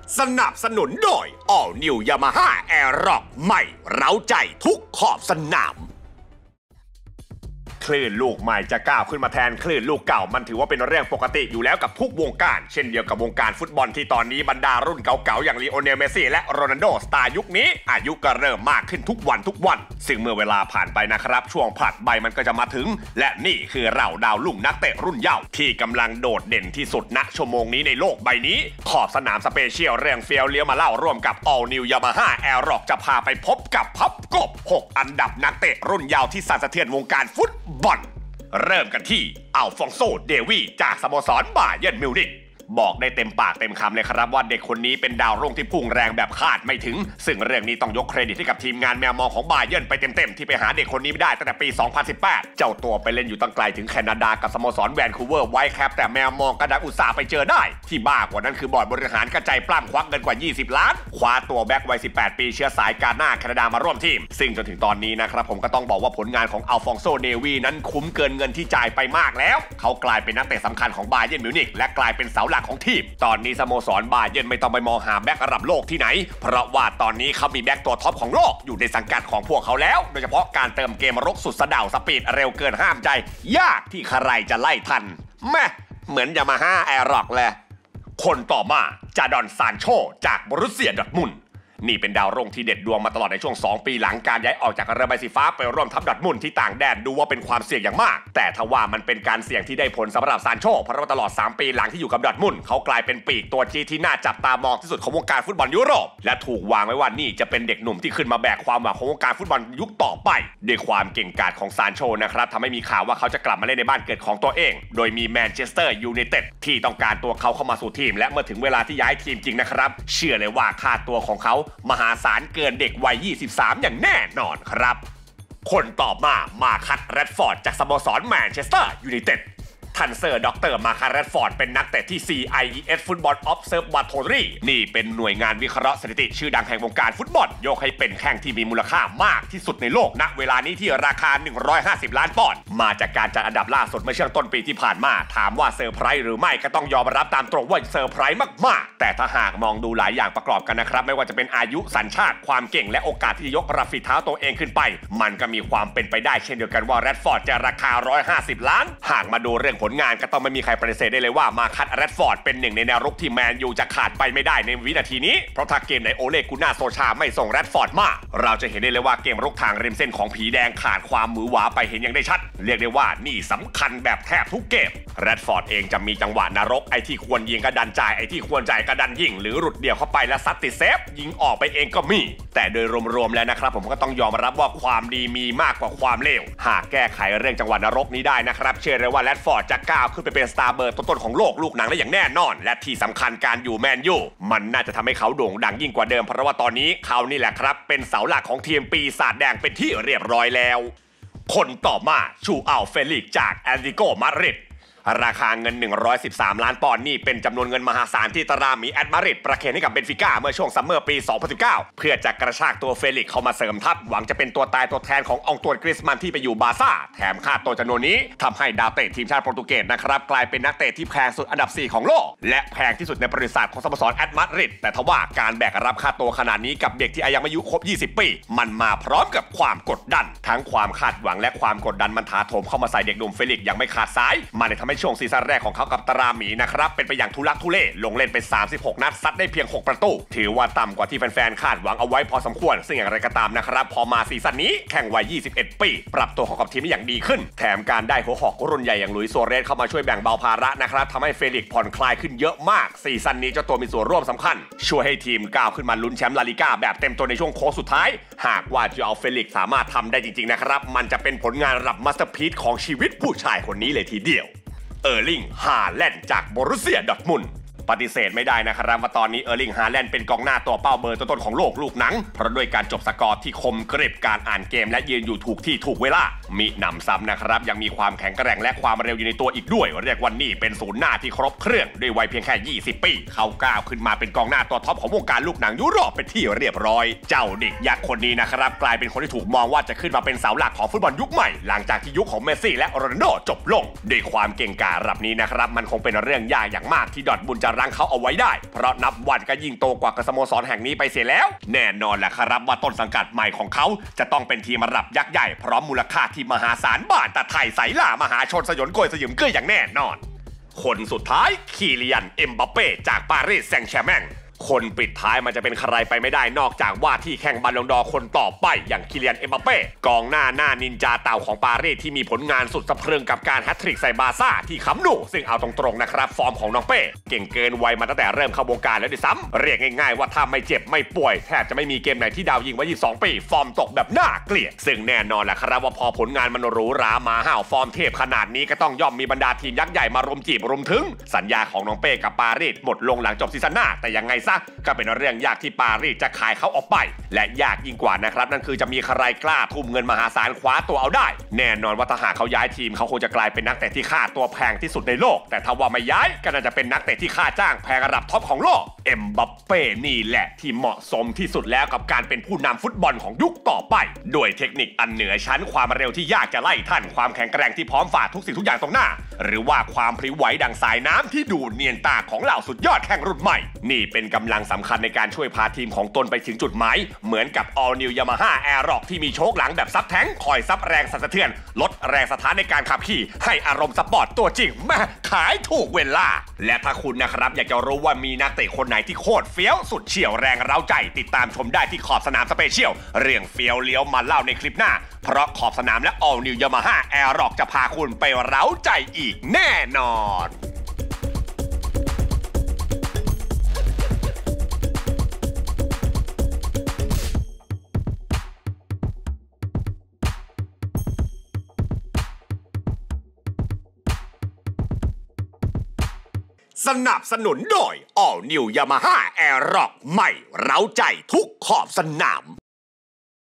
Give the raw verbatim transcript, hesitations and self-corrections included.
สนับสนุนโดย All New Yamaha Aerox ใหม่เร้าใจทุกขอบสนามคลื่นลูกใหม่จะก้าวขึ้นมาแทนคลื่นลูกเก่ามันถือว่าเป็นเรื่องปกติอยู่แล้วกับทุกวงการเช่นเดียวกับวงการฟุตบอลที่ตอนนี้บรรดารุ่นเก่าๆอย่างลีโอเนล เมสซี่และโรนัลโดสตาร์ยุคนี้อายุก็เริ่มมากขึ้นทุกวันทุกวันซึ่งเมื่อเวลาผ่านไปนะครับช่วงผลัดใบมันก็จะมาถึงและนี่คือเราดาวลุ่งนักเตะรุ่นเยาว์ที่กำลังโดดเด่นที่สุดณชั่วโมงนี้ในโลกใบนี้ขอบสนามสเปเชียลเรื่องเฟี้ยวเลี้ยวมาเล่าร่วมกับ All New Yamaha Aerox จะพาไปพบกับพับกบหกอันดับนักเตะรุ่นเยาว์ที่สั่นสะเทือนวงการฟุตบอลเริ่มกันที่อัลฟองโซ เดวีจากสโมสรบาเยิร์นมิวนิกบอกได้เต็มปากเต็มคำเลยครับว่าเด็กคนนี้เป็นดาวรุ่งที่พุ่งแรงแบบคาดไม่ถึงซึ่งเรื่องนี้ต้องยกเครดิตให้กับทีมงานแมวมองของบาเยิร์นไปเต็มๆที่ไปหาเด็กคนนี้ไม่ได้ตั้งแต่ปี สองพันสิบแปด เจ้าตัวไปเล่นอยู่ตั้งไกลถึงแคนาดากับสโมสรแวนคูเวอร์ไวท์แคปแต่แมวมองกระดังอุตส่าห์ไปเจอได้ที่บ้ากว่านั้นคือบอร์ดบริหารกระจายปล้ำควักเงินกว่ายี่สิบล้านคว้าตัวแบ็ควัยสิบแปดปีเชื้อสายกาหน้าแคนาดามาร่วมทีมซึ่งจนถึงตอนนี้นะครับผมก็ต้องบอกว่าผลงานของอัลฟองโซ เดวีนั้นคุ้มเกินเงินที่จ่ายไปมากแล้วเขากลายเป็นนักเตะสำคัญของบาเยิร์นมิวนิกและกลายเป็นเสาหลักของทีมตอนนี้สโมสรบาเยิร์นไม่ต้องไปมองหาแบ็คระดับโลกที่ไหนเพราะว่าตอนนี้เขามีแบ็คตัวท็อปของโลกอยู่ในสังกัดของพวกเขาแล้วโดยเฉพาะการเติมเกมรุกสุดสะเดาสปีดเร็วเกินห้ามใจยากที่ใครจะไล่ทันแม่เหมือนยามาฮ่าแอร์ร็อกเลยคนต่อมาจาดอนซานโชจากบรุสเซียดอร์ทมุนด์นี่เป็นดาวรุ่งที่เด็ดดวงมาตลอดในช่วงสองปีหลังการย้ายออกจากเรือใบสีฟ้าไปร่วมทัพดอร์ทมุนด์ที่ต่างแดนดูว่าเป็นความเสี่ยงอย่างมากแต่ทว่ามันเป็นการเสี่ยงที่ได้ผลสำหรับซานโชเพราะว่าตลอดสามปีหลังที่อยู่กับดอร์ทมุนด์เขากลายเป็นปีกตัวจี้ที่น่าจับตามองที่สุดของวงการฟุตบอลยุโรปและถูกวางไว้ว่านี่จะเป็นเด็กหนุ่มที่ขึ้นมาแบกความหวังของวงการฟุตบอลยุคต่อไปด้วยความเก่งกาจของซานโชนะครับทำให้มีข่าวว่าเขาจะกลับมาเล่นในบ้านเกิดของตัวเองโดยมีแมนเชสเตอร์ยูไนเต็ดที่ต้องการตัวเขาเข้ามาสู่ทีมและเมื่อถึงเวลาที่ย้ายทีมจริงนะครับเชื่อเลยว่าค่าตัวของเขามหาศาลเกินเด็กวัยยี่สิบสามอย่างแน่นอนครับคนต่อมามาคัต แรดฟอร์ดจากสโมสรแมนเชสเตอร์ยูไนเต็ดทันเซอร์ด็อกเตอร์มาคา แรดฟอร์ดเป็นนักเตะที่ ซี ไอ อี เอส Football Observatory นี่เป็นหน่วยงานวิเคราะห์สถิติชื่อดังแห่งวงการฟุตบอลยกให้เป็นแข้งที่มีมูลค่ามากที่สุดในโลกณเวลานี้ที่ราคาหนึ่งร้อยห้าสิบล้านปอนด์มาจากการจัดอันดับล่าสุดเมื่อช่วงต้นปีที่ผ่านมาถามว่าเซอร์ไพรส์หรือไม่ก็ต้องยอมรับตามตรงว่าเซอร์ไพรส์มากๆแต่ถ้าหากมองดูหลายอย่างประกอบกันนะครับไม่ว่าจะเป็นอายุสัญชาติความเก่งและโอกาสที่จะยกระดับฝีเท้าตัวเองขึ้นไปมันก็มีความเป็นไปได้เช่นเดียวกันว่าแรดฟอร์ดจะราคาหนึ่งร้อยห้าสิบล้านหากมาดูเรื่องผลงานก็ต้องไม่มีใครปฏิเสธได้เลยว่ามาคัต แรดฟอร์ดเป็นหนึ่งในแนวรุกที่แมนยูจะขาดไปไม่ได้ในวินาทีนี้เพราะถ้าเกมในโอเลกูน่าโซชาไม่ส่งแรดฟอร์ดมาเราจะเห็นได้เลยว่าเกมรุกทางริมเส้นของผีแดงขาดความมือหวาไปเห็นอย่างได้ชัดเรียกได้ว่านี่สำคัญแบบแทบทุกเกมแรดฟอร์ดเองจะมีจังหวะนรกไอ้ที่ควรยิงกระดันจ่ายไอ้ที่ควรจ่ายกระดันยิงหรือหลุดเดี่ยวเข้าไปและซัดติดเซฟยิงออกไปเองก็มีแต่โดยรวมๆแล้วนะครับผมก็ต้องยอมรับว่าความดีมีมากกว่าความเลวหากแก้ไขเรื่องจังหวะนรกนี้ได้นะครับเชื่อเลยว่าแรดฟอร์ดจะก้าวขึ้นไปเป็นสตาร์เบอร์ต้นๆของโลกลูกหนังได้อย่างแน่นอนและที่สำคัญการอยู่แมนยูมันน่าจะทำให้เขาโด่งดังยิ่งกว่าเดิมเพราะว่าตอนนี้เขานี่แหละครับเป็นเสาหลักของทีมปีศาจแดงเป็นที่เรียบร้อยแล้วคนต่อมาชูอัลเฟลิกจากแอตเลติโกมาดริดราคาเงินหนึ่งร้อยสิบสามล้านปอนด์นี่เป็นจำนวนเงินมหาศาลที่ตารามีแอตมาดริดประเคนให้กับเบนฟิก้าเมื่อช่วงซัมเมอร์ปีสองพันสิบเก้าเพื่อจะกระชากตัวเฟลิกเข้ามาเสริมทัพหวังจะเป็นตัวตายตัวแทนขององตวนกริซมันที่ไปอยู่บาร์ซ่าแถมค่าตัวจำนวนนี้ทำให้ดาวเตะทีมชาติโปรตุเกสนะครับกลายเป็นนักเตะที่แพงสุดอันดับสี่ของโลกและแพงที่สุดในประวัติศาสตร์ของสโมสรแอตมาดริดแต่ทว่าการแบกรับค่าตัวขนาดนี้กับเด็กที่อายุอายุครบยี่สิบปีมันมาพร้อมกับความกดดันทั้งความคาดหวังและความกดดันมันถาโถมเข้ามาใส่เด็กหนุ่มเฟลิกอย่างไม่ขาดสายมันเลยทำให้ช่วงซีซั่นแรกของเขากับตาราหมีนะครับเป็นไปอย่างทุลักทุเลลงเล่นไปสามสิบหกนัดซัดได้เพียงหกประตูถือว่าต่ำกว่าที่แฟนๆคาดหวังเอาไว้พอสมควรซึ่งอย่างไรก็ตามนะครับพอมาซีซั่นนี้แข่งวัยยี่สิบเอ็ดปีปรับตัวของกับทีมได้อย่างดีขึ้นแถมการได้หัวหอกรุ่นใหญ่อย่างหลุยส์ ซัวเรสเข้ามาช่วยแบ่งเบาภาระนะครับทำให้เฟลิกผ่อนคลายขึ้นเยอะมากซีซั่นนี้เจ้าตัวมีส่วนร่วมสำคัญช่วยให้ทีมก้าวขึ้นมาลุ้นแชมป์ลาลิก้าแบบเต็มตัวในช่วงโค้งสุดท้ายหากว่าจะเอาเฟลิกสามารถทำได้จริงๆนะครับมันจะเป็นผลงานระดับมาสเตอร์พีซของชีวิตผู้ชายคนนี้เลยทีเดียวเออร์ลิง ฮาแลนด์จากบรุสเซียดอร์ทมุนด์ปฏิเสธไม่ได้นะครับว่าตอนนี้เออร์ลิง ฮาแลนด์เป็นกองหน้าตัวเป้าเบอร์ต้นๆของโลกลูกหนังเพราะด้วยการจบสกอร์ที่คมกริบการอ่านเกมและยืนอยู่ถูกที่ถูกเวลามิหนำซ้ำนะครับยังมีความแข็งแกร่งและความเร็วอยู่ในตัวอีกด้วยเรียกว่านี่เป็นศูนย์หน้าที่ครบเครื่องด้วยวัยเพียงแค่ยี่สิบปีเขาก้าวขึ้นมาเป็นกองหน้าตัวท็อปของวงการลูกหนังยุโรปเป็นที่เรียบร้อยเจ้าเด็กยักษ์คนนี้นะครับกลายเป็นคนที่ถูกมองว่าจะขึ้นมาเป็นเสาหลักของฟุตบอลยุคใหม่หลังจากที่ยุคของเมสซี่และโรนัลโดจบลงด้วยความเก่งกาจระดับนี้นะครับมันคงเป็นเรื่องยากอย่างมากที่ดอร์ทมุนด์จะรั้งเขาเอาไว้ได้เพราะนับวันก็ยิ่งโตกว่าสโมสรแห่งนี้ไปเสียแล้วแน่นอนแหละครับว่าต้นสังกัดใหม่ของเขาจะต้องเป็นทีมระดับยักษ์ใหญ่พร้อมมูลค่าที่มหาศาลบ้านตะไทยใสล่ามหาชนสยนโกยสยิมเกยอย่างแน่นอนคนสุดท้ายคีเลียนเอ็มบัปเป้จากปารีสแซงต์แชร์แมงคนปิดท้ายมันจะเป็นใครไปไม่ได้นอกจากว่าที่แข่งบัลลงดอร์คนต่อไปอย่างคิเลียนเอ็มบัปเป้กองหน้าหน้านินจาเต่าของปารีสที่มีผลงานสุดสะพรึงกับการแฮตทริกใส่บาร์ซ่าที่ค้ำหนูซึ่งเอาตรงๆนะครับฟอร์มของน้องเป้เก่งเกินวัยมาตั้งแต่เริ่มเข้าวงการแล้วด้วยซ้ำเรียกง่ายๆว่าถ้าไม่เจ็บไม่ป่วยแทบจะไม่มีเกมไหนที่ดาวยิงไว้ยี่สิบสองปีฟอร์มตกแบบน่าเกลียดซึ่งแน่นอนแหละครับว่าพอผลงานมันหรูหรามาห่าวฟอร์มเทพขนาดนี้ก็ต้องย่อมมีบรรดาทีมยักษ์ใหญ่มารุมจีบรุมถึงสัญญาของน้องเป้กับปารีสหมดลงหลังจบซีซั่นหน้าแต่ยังไงซะก็เป็นเรื่องยากที่ปารีสจะขายเขาออกไปและยากยิ่งกว่านะครับนั่นคือจะมีใครกล้าทุ่มเงินมหาศาลคว้าตัวเอาได้แน่นอนว่าถ้าหากเขาย้ายทีมเขาคงจะกลายเป็นนักเตะที่ค่าตัวแพงที่สุดในโลกแต่ถ้าว่าไม่ย้ายก็น่าจะเป็นนักเตะที่ค่าจ้างแพงระดับท็อปของโลกเอ็มบัปเป้นี่แหละที่เหมาะสมที่สุดแล้วกับการเป็นผู้นำฟุตบอลของยุคต่อไปด้วยเทคนิคอันเหนือชั้นความเร็วที่ยากจะไล่ทันความแข็งแกร่งที่พร้อมฝ่าทุกสิ่งทุกอย่างตรงหน้าหรือว่าความพริ้วไหวดังสายน้ำที่ดูเนียนตาของเหล่าสุดยอดแข่งรุ่นใหม่นี่เป็นกำลังสำคัญในการช่วยพาทีมของตนไปถึงจุดหมายเหมือนกับ All New Yamaha Aerox ที่มีโชคหลังแบบซับแท้งคอยซับแรงสั่นสะเทือนลดแรงสะท้านในการขับขี่ให้อารมณ์สปอร์ตตัวจริงแม่ขายถูกเวลาและถ้าคุณนะครับอยากจะรู้ว่ามีนักเตะคนไหนที่โคตรเฟี้ยวสุดเฉี่ยวแรงเร้าใจติดตามชมได้ที่ขอบสนามสเปเชียลเรื่องเฟี้ยวเลี้ยวมาเล่าในคลิปหน้าเพราะขอบสนามและ All New Yamaha Aerox จะพาคุณไปเร้าใจอีกแน่นอนสนับสนุนโดย All New Yamaha Aerox ใหม่เร้าใจทุกขอบสนาม